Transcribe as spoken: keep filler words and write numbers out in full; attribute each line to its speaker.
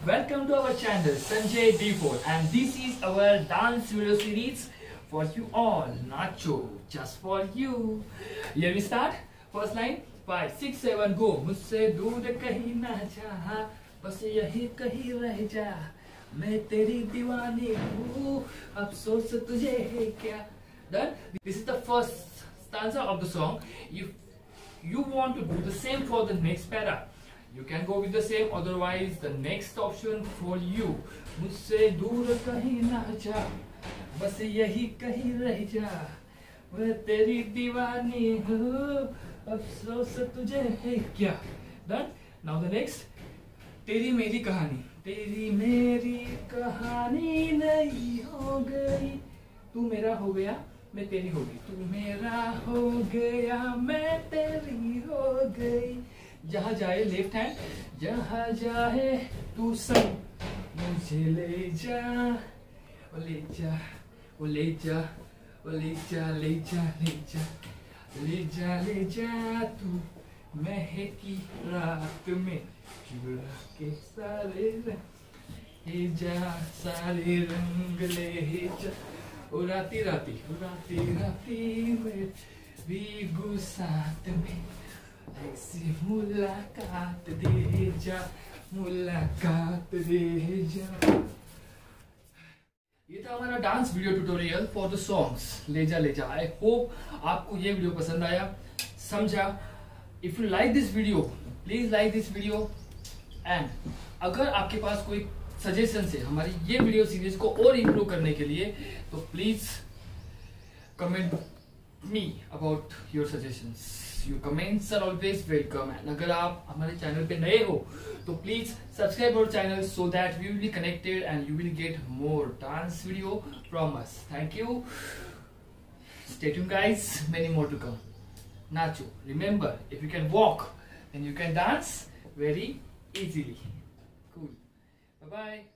Speaker 1: Welcome to our channel Sanjay D four, and this is our dance video series for you all. Nacho, just for you. Here we start. First line. Five, six, seven, go. मुझसे दूर कहीं ना जा, बस यही कहीं रह जा. मैं तेरी दीवानी हूँ, अफसोस तुझे है क्या. Done. This is the first stanza of the song. If you want to do the same for the next para, you can go with the same. Otherwise, the next option for you. मुझसे दूर कहीं ना जा, बस यही कहीं रह जा. मैं तेरी दीवानी हूँ, अफसोस तुझे है क्या. Done. Now the next. तेरी मेरी कहानी. तेरी मेरी कहानी नहीं हो गई. तू मेरा हो गया, मैं तेरी हो गई. तू मेरा हो गया, मैं तेरी हो गई. जहाँ जाए लेफ्ट हैंड. जहाँ जाए तू संग, मुझे ले जा, ओ ले जा, ओ ले जा, ओ ले जा, ले जा, ले जा, ले जा, ले जा. तू महकी रात में चुरा के सारे ले जा, सारे रंग ले जा. ओ राती राती, ओ राती राती में भीगू साथ में, ऐसी मुलाकात दे जा, मुलाकात दे जा. ये था हमारा dance video tutorial for the songs ले जा ले जा. आई होप आपको ये वीडियो पसंद आया, समझा. If you like this video, please like this video. And अगर आपके पास कोई सजेशन है हमारी ये वीडियो सीरीज को और इम्प्रूव करने के लिए, तो प्लीज comment me about your suggestions. Your comments are always welcome. And अगर आप हमारे चैनल पे नए हो तो please subscribe our channel so that we will be connected and you will get more dance video from us. Thank you. Stay tuned guys, many more to come. Nacho, remember, if you can walk, then you can dance very easily. Cool. Bye bye.